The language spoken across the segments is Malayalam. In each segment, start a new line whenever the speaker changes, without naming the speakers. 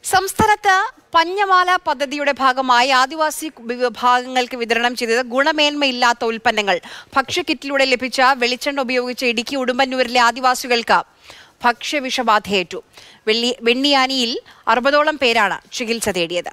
സംസ്ഥാനത്ത് പഞ്ഞമാല പദ്ധതിയുടെ ഭാഗമായി ആദിവാസി വിഭാഗങ്ങൾക്ക് വിതരണം ചെയ്തത് ഗുണമേന്മയില്ലാത്ത ഉൽപ്പന്നങ്ങൾ. ഭക്ഷ്യക്കിറ്റിലൂടെ ലഭിച്ച വെളിച്ചെണ്ണ ഉപയോഗിച്ച് ഇടുക്കി ഉടുമ്പന്നൂരിലെ ആദിവാസികൾക്ക് ഭക്ഷ്യവിഷബാധയേറ്റു. വെണ്ണിയാനിയിൽ 60ഓളം പേരാണ് ചികിത്സ തേടിയത്.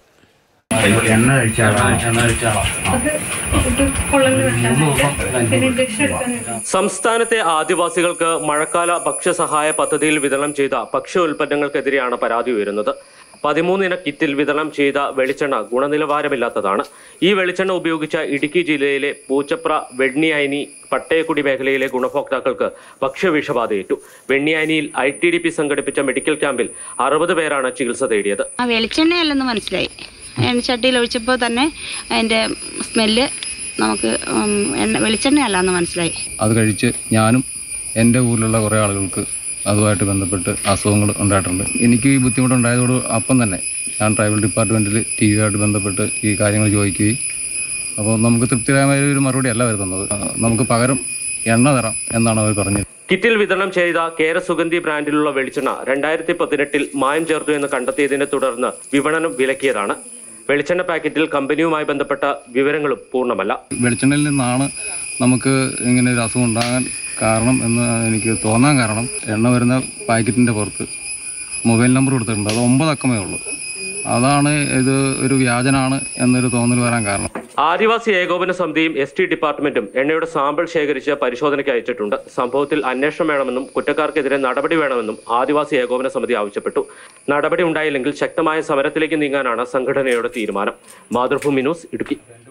സംസ്ഥാനത്തെ ആദിവാസികൾക്ക് മഴക്കാല ഭക്ഷ്യസഹായ പദ്ധതിയിൽ വിതരണം ചെയ്ത ഭക്ഷ്യ ഉൽപ്പന്നങ്ങൾക്കെതിരെയാണ് പരാതി ഉയരുന്നത്. 13 ഇന കിറ്റിൽ വിതരണം ചെയ്ത വെളിച്ചെണ്ണ ഗുണനിലവാരമില്ലാത്തതാണ്. ഈ വെളിച്ചെണ്ണ ഉപയോഗിച്ച ഇടുക്കി ജില്ലയിലെ പൂച്ചപ്ര, വെണ്ണിയാനി, പട്ടയക്കുടി മേഖലയിലെ ഗുണഭോക്താക്കൾക്ക് ഭക്ഷ്യവിഷബാധയേറ്റു. വെണ്ണിയാനിയിൽ ITDP സംഘടിപ്പിച്ച മെഡിക്കൽ ക്യാമ്പിൽ 60 പേരാണ് ചികിത്സ തേടിയത്.
വെളിച്ചെണ്ണയല്ലെന്ന് മനസ്സിലായി. ചട്ടിയിൽ ഒഴിച്ചപ്പോൾ തന്നെ അതിൻ്റെ സ്മെല്ല് നമുക്ക് വെളിച്ചെണ്ണയല്ല എന്ന് മനസ്സിലായി.
അത് കഴിച്ച് ഞാനും എൻ്റെ ഊരിലുള്ള കുറേ ആളുകൾക്ക് അതുമായിട്ട് ബന്ധപ്പെട്ട് അസുഖങ്ങൾ ഉണ്ടായിട്ടുണ്ട്. എനിക്ക് ഈ ബുദ്ധിമുട്ടുണ്ടായതോട് അപ്പം തന്നെ ഞാൻ ട്രൈബൽ ഡിപ്പാർട്ട്മെൻറ്റിൽ TVയുമായിട്ട് ബന്ധപ്പെട്ട് ഈ കാര്യങ്ങൾ ചോദിക്കുകയും അപ്പോൾ നമുക്ക് തൃപ്തികരമായ ഒരു മറുപടി അല്ല വരുന്നത്. നമുക്ക് പകരം എണ്ണ തരാം എന്നാണ് അവർ പറഞ്ഞത്.
കിറ്റിൽ വിതരണം ചെയ്ത കേരസുഗന്ധി ബ്രാൻഡിലുള്ള വെളിച്ചെണ്ണ 2018 മായം ചേർത്തു എന്ന് കണ്ടെത്തിയതിനെ തുടർന്ന് വിപണനം വിലക്കിയതാണ്. വെളിച്ചെണ്ണ പാക്കറ്റിൽ കമ്പനിയുമായി ബന്ധപ്പെട്ട വിവരങ്ങളും പൂർണ്ണമല്ല.
വെളിച്ചെണ്ണയിൽ നിന്നാണ് നമുക്ക് ഇങ്ങനെ ഒരു അസുഖം ഉണ്ടാകാൻ കാരണം എന്ന് എനിക്ക് തോന്നാൻ കാരണം എണ്ണ വരുന്ന പാക്കറ്റിൻ്റെ പുറത്ത് മൊബൈൽ നമ്പർ കൊടുത്തിട്ടുണ്ട്. അത് 9 അക്കമേ ഉള്ളൂ. അതാണ് ഇത് ഒരു വ്യാജനാണ് എന്നൊരു തോന്നൽ വരാൻ കാരണം.
ആദിവാസി ഏകോപന സമിതിയും ST ഡിപ്പാർട്ട്മെന്റും എണ്ണയുടെ സാമ്പിൾ ശേഖരിച്ച് പരിശോധനയ്ക്ക് അയച്ചിട്ടുണ്ട്. സംഭവത്തിൽ അന്വേഷണം വേണമെന്നും കുറ്റക്കാർക്കെതിരെ നടപടി വേണമെന്നും ആദിവാസി ഏകോപന സമിതി ആവശ്യപ്പെട്ടു. നടപടി ഉണ്ടായില്ലെങ്കിൽ ശക്തമായ സമരത്തിലേക്ക് നീങ്ങാനാണ് സംഘടനയുടെ തീരുമാനം. മാതൃഭൂമി ന്യൂസ്, ഇടുക്കി.